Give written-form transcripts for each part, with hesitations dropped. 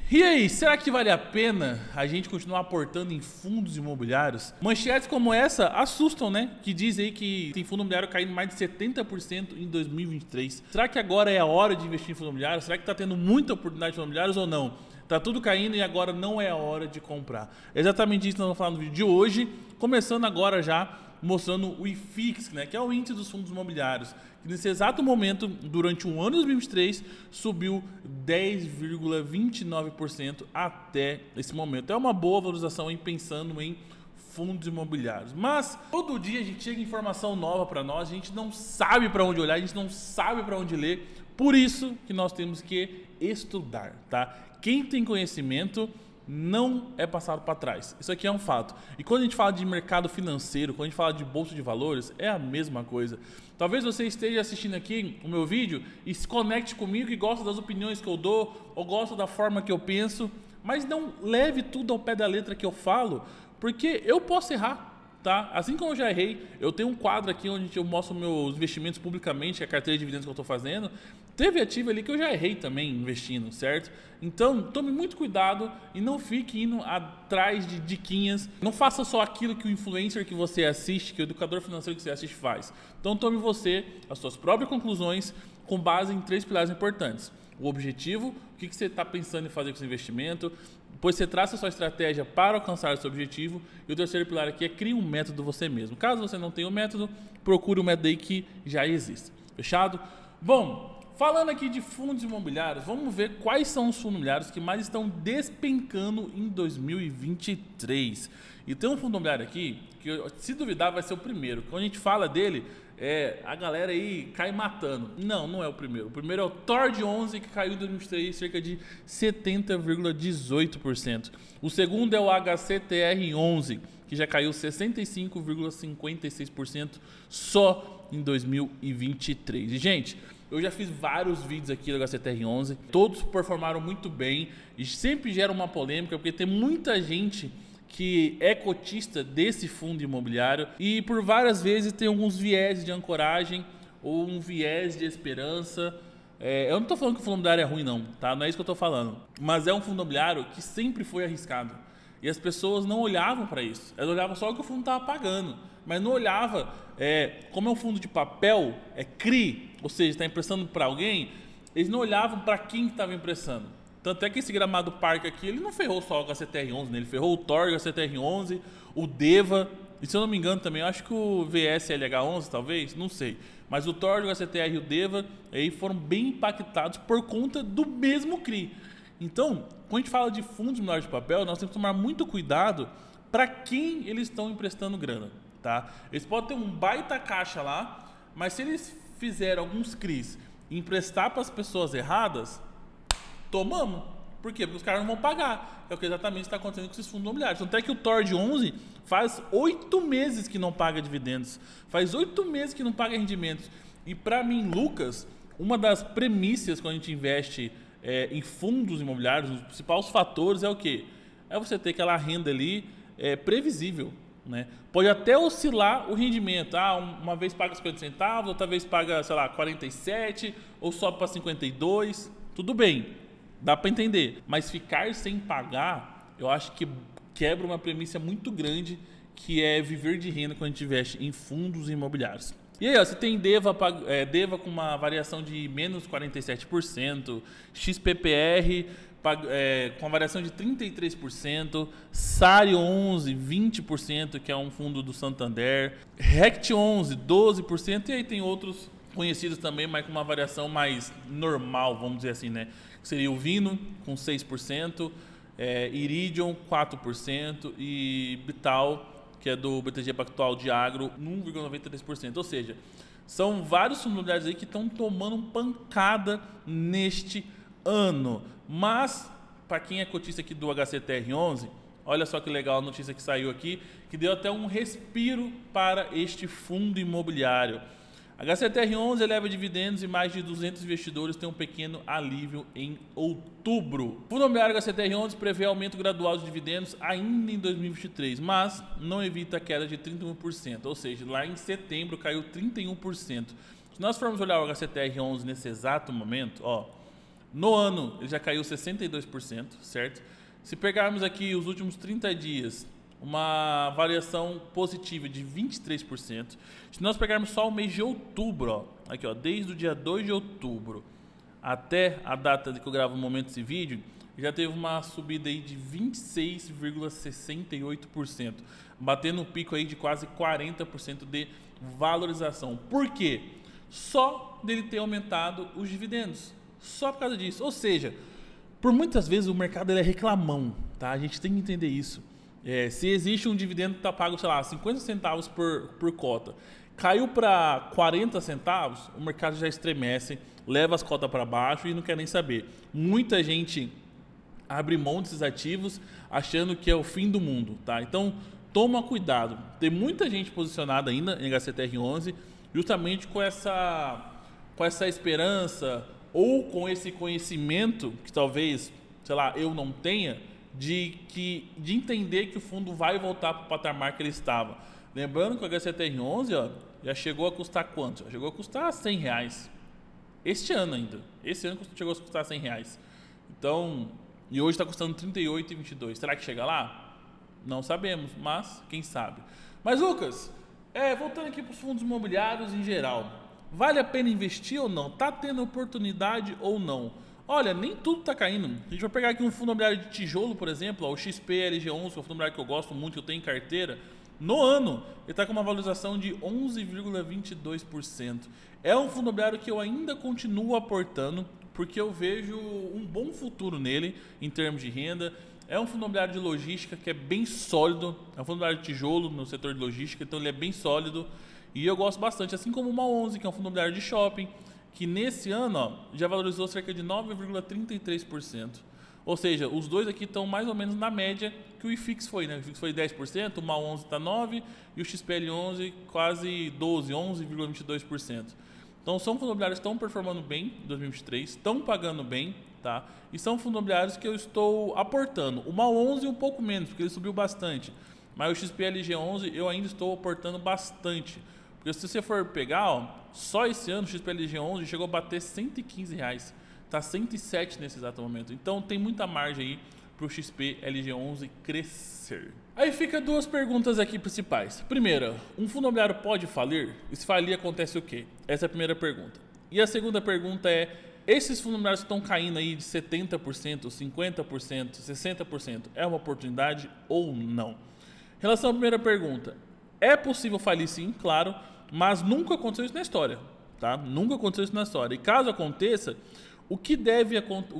E aí, será que vale a pena a gente continuar aportando em fundos imobiliários? Manchetes como essa assustam, né? Que diz aí que tem fundo imobiliário caindo mais de 70% em 2023. Será que agora é a hora de investir em fundo imobiliário? Será que tá tendo muita oportunidade de fundo imobiliários ou não? Tá tudo caindo e agora não é a hora de comprar. É exatamente isso que nós vamos falar no vídeo de hoje, começando agora já mostrando o IFIX, né, que é o índice dos fundos imobiliários, que nesse exato momento, durante o ano de 2023, subiu 10,29% até esse momento. É uma boa valorização em pensando em fundos imobiliários. Mas todo dia a gente chega informação nova para nós, a gente não sabe para onde olhar, a gente não sabe para onde ler. Por isso que nós temos que estudar, tá? Quem tem conhecimento não é passado para trás. Isso aqui é um fato. E quando a gente fala de mercado financeiro, quando a gente fala de bolsa de valores, é a mesma coisa. Talvez você esteja assistindo aqui o meu vídeo e se conecte comigo e gosta das opiniões que eu dou, ou gosta da forma que eu penso, mas não leve tudo ao pé da letra que eu falo, porque eu posso errar. Tá? Assim como eu já errei, eu tenho um quadro aqui onde eu mostro meus investimentos publicamente, a carteira de dividendos que eu estou fazendo. Teve ativo ali que eu já errei também investindo, certo? Então, tome muito cuidado e não fique indo atrás de diquinhas. Não faça só aquilo que o influencer que você assiste, que o educador financeiro que você assiste faz. Então, tome você as suas próprias conclusões com base em 3 pilares importantes. O objetivo, o que você está pensando em fazer com esse investimento, depois você traça a sua estratégia para alcançar o seu objetivo, e o terceiro pilar aqui é criar um método você mesmo. Caso você não tenha um método, procure um método aí que já existe. Fechado? Bom, falando aqui de fundos imobiliários, vamos ver quais são os fundos imobiliários que mais estão despencando em 2023. E tem um fundo imobiliário aqui que, se duvidar, vai ser o primeiro. Quando a gente fala dele, a galera aí cai matando. Não, não é o primeiro. O primeiro é o TORD11, que caiu em 2023 cerca de 70,18%. O segundo é o HCTR11, que já caiu 65,56% só em 2023. E, gente, eu já fiz vários vídeos aqui do HCTR11, todos performaram muito bem e sempre gera uma polêmica, porque tem muita gente que é cotista desse fundo imobiliário e por várias vezes tem alguns viés de ancoragem ou um viés de esperança. Eu não estou falando que o fundo imobiliário é ruim não, tá? Não é isso que eu estou falando. Mas é um fundo imobiliário que sempre foi arriscado. E as pessoas não olhavam para isso. Elas olhavam só o que o fundo estava pagando. Mas não olhava, como é um fundo de papel, é CRI, ou seja, está emprestando para alguém, eles não olhavam para quem estava emprestando. Tanto é que esse Gramado Park aqui, ele não ferrou só o HCTR11, né? Ele ferrou o TOR, o HCTR11, o DEVA, e se eu não me engano também, eu acho que o VSLH11 talvez, não sei. Mas o TOR, o HCTR e o DEVA aí foram bem impactados por conta do mesmo CRI. Então, quando a gente fala de fundos menores de papel, nós temos que tomar muito cuidado para quem eles estão emprestando grana, tá? Eles podem ter um baita caixa lá, mas se eles fizerem alguns CRIs e emprestar para as pessoas erradas, tomamos. Por quê? Porque os caras não vão pagar. É o que exatamente está acontecendo com esses fundos imobiliários. Tanto é que o TORD11 faz 8 meses que não paga dividendos. Faz 8 meses que não paga rendimentos. E para mim, Lucas, uma das premissas quando a gente investe em fundos imobiliários, os principais fatores é o quê? É você ter aquela renda ali previsível. Né? Pode até oscilar o rendimento. Uma vez paga 50 centavos, outra vez paga, sei lá, 47, ou sobe para 52. Tudo bem. Dá para entender, mas ficar sem pagar, eu acho que quebra uma premissa muito grande, que é viver de renda quando a gente investe em fundos imobiliários. E aí, ó, você tem DEVA com uma variação de menos 47%, XPPR com uma variação de 33%, SARI 11, 20%, que é um fundo do Santander, RECT 11, 12%, e aí tem outros conhecidos também, mas com uma variação mais normal, vamos dizer assim, né? Seria o Vino, com 6%, Iridium, 4%, e Bital, que é do BTG Pactual de Agro, 1,93%. Ou seja, são vários fundos imobiliários aí que estão tomando pancada neste ano. Mas, para quem é cotista aqui do HCTR11, olha só que legal a notícia que saiu aqui, que deu até um respiro para este fundo imobiliário. A HCTR11 eleva dividendos e mais de 200 investidores têm um pequeno alívio em outubro. O fundo imobiliário HCTR11 prevê aumento gradual de dividendos ainda em 2023, mas não evita a queda de 31%, ou seja, lá em setembro caiu 31%. Se nós formos olhar o HCTR11 nesse exato momento, ó, No ano, ele já caiu 62%, certo? Se pegarmos aqui os últimos 30 dias, uma variação positiva de 23%. Se nós pegarmos só o mês de outubro, ó, aqui, ó, desde o dia 2 de outubro até a data de que eu gravo o momento desse vídeo, já teve uma subida aí de 26,68%, batendo um pico aí de quase 40% de valorização. Por quê? Só dele ter aumentado os dividendos. Só por causa disso. Ou seja, por muitas vezes o mercado ele é reclamão, tá? A gente tem que entender isso. Se existe um dividendo que está pago, sei lá, 50 centavos por cota, caiu para 40 centavos, o mercado já estremece, leva as cotas para baixo e não quer nem saber. Muita gente abre mão desses ativos achando que é o fim do mundo, tá? Então, toma cuidado. Tem muita gente posicionada ainda em HCTR11 justamente com essa esperança ou com esse conhecimento que talvez, sei lá, eu não tenha, de entender que o fundo vai voltar para o patamar que ele estava. Lembrando que o HCTR11 ó, já chegou a custar quanto? Já chegou a custar R$100. Este ano ainda. Esse ano chegou a custar R$100. Então, e hoje está custando R$38,22. Será que chega lá? Não sabemos, mas quem sabe. Mas Lucas, voltando aqui para os fundos imobiliários em geral, vale a pena investir ou não? Está tendo oportunidade ou não? Olha, nem tudo está caindo. A gente vai pegar aqui um fundo imobiliário de tijolo, por exemplo, ó, o XP-LG11, que é um fundo imobiliário que eu gosto muito, que eu tenho em carteira. No ano, ele está com uma valorização de 11,22%. É um fundo imobiliário que eu ainda continuo aportando, porque eu vejo um bom futuro nele, em termos de renda. É um fundo imobiliário de logística que é bem sólido. É um fundo imobiliário de tijolo no setor de logística, então ele é bem sólido. E eu gosto bastante, assim como o MA11, que é um fundo imobiliário de shopping, que nesse ano ó, já valorizou cerca de 9,33%. Ou seja, os dois aqui estão mais ou menos na média que o IFIX foi, né? O IFIX foi 10%, o MA11 está 9% e o XPL11 quase 12%, 11,22%. Então são fundos imobiliários que estão performando bem em 2023, estão pagando bem, tá? E são fundos imobiliários que eu estou aportando. O MA11 um pouco menos, porque ele subiu bastante. Mas o XPLG11 eu ainda estou aportando bastante. Porque se você for pegar, ó, só esse ano o XPLG11 chegou a bater R$115. Está 107 nesse exato momento. Então tem muita margem aí para o XPLG11 crescer. Aí fica duas perguntas aqui principais. Primeira, um fundo imobiliário pode falir? E se falir, acontece o quê? Essa é a primeira pergunta. E a segunda pergunta é, esses fundos imobiliários que estão caindo aí de 70%, 50%, 60%, é uma oportunidade ou não? Em relação à primeira pergunta, é possível falir sim, claro, mas nunca aconteceu isso na história, tá? Nunca aconteceu isso na história. E caso aconteça, o que deve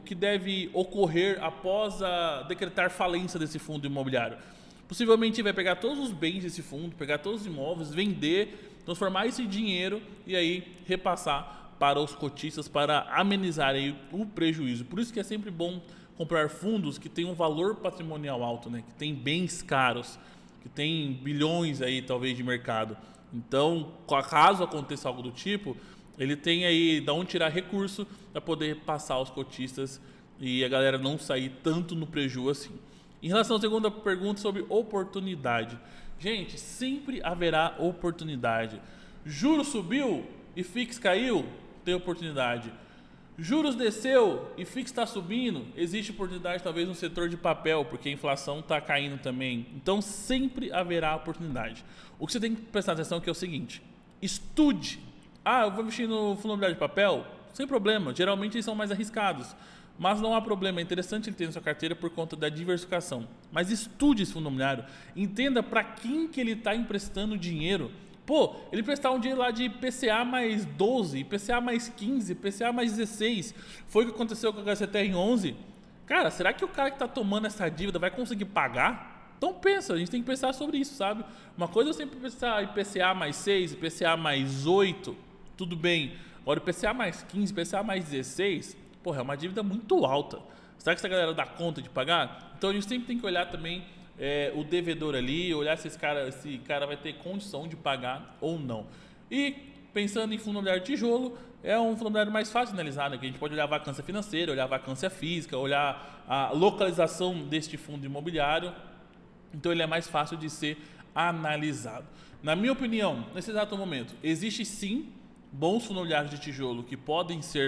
ocorrer após decretar falência desse fundo imobiliário? Possivelmente vai pegar todos os bens desse fundo, pegar todos os imóveis, vender, transformar esse dinheiro e aí repassar para os cotistas para amenizar aí o prejuízo. Por isso que é sempre bom comprar fundos que têm um valor patrimonial alto, né? Que tem bens caros, que tem bilhões aí talvez de mercado. Então, caso aconteça algo do tipo, ele tem aí de onde tirar recurso para poder passar aos cotistas e a galera não sair tanto no prejuízo assim. Em relação à segunda pergunta sobre oportunidade. Gente, sempre haverá oportunidade. Juros subiu e FIX caiu, tem oportunidade. Juros desceu e FIX está subindo, existe oportunidade talvez no setor de papel, porque a inflação está caindo também. Então sempre haverá oportunidade. O que você tem que prestar atenção aqui é o seguinte, estude. Eu vou investir no fundo imobiliário de papel? Sem problema, geralmente eles são mais arriscados. Mas não há problema, é interessante ele ter na sua carteira por conta da diversificação. Mas estude esse fundo imobiliário, entenda para quem que ele está emprestando dinheiro. Pô, ele prestar um dinheiro lá de IPCA mais 12, IPCA mais 15, IPCA mais 16. Foi o que aconteceu com o HCTR11. Cara, será que o cara que está tomando essa dívida vai conseguir pagar? Então pensa, a gente tem que pensar sobre isso, sabe? Uma coisa é sempre pensar IPCA mais 6, IPCA mais 8, tudo bem. Agora IPCA mais 15, IPCA mais 16, porra, é uma dívida muito alta. Será que essa galera dá conta de pagar? Então a gente sempre tem que olhar também o devedor ali, olhar se esse cara vai ter condição de pagar ou não. E pensando em fundo imobiliário de tijolo, é um fundo imobiliário mais fácil de analisar, né? Que a gente pode olhar a vacância financeira, olhar a vacância física, olhar a localização deste fundo imobiliário. Então ele é mais fácil de ser analisado. Na minha opinião, nesse exato momento, existe sim bons fundos imobiliários de tijolo que podem ser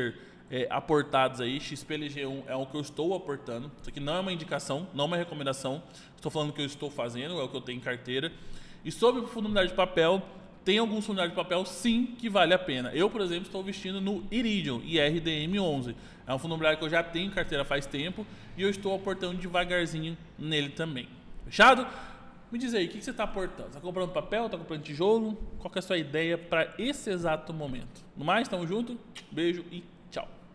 aportados aí. XP-LG1 é o que eu estou aportando. Isso aqui não é uma indicação, não é uma recomendação. Estou falando o que eu estou fazendo, é o que eu tenho em carteira. E sobre o fundo imobiliário de papel, tem alguns fundos imobiliários de papel sim que vale a pena. Eu, por exemplo, estou investindo no Iridium, IRDM11. É um fundo imobiliário que eu já tenho em carteira faz tempo e eu estou aportando devagarzinho nele também. Fechado? Me diz aí, o que você está aportando? Está comprando papel? Está comprando tijolo? Qual que é a sua ideia para esse exato momento? No mais, tamo junto, beijo e tchau.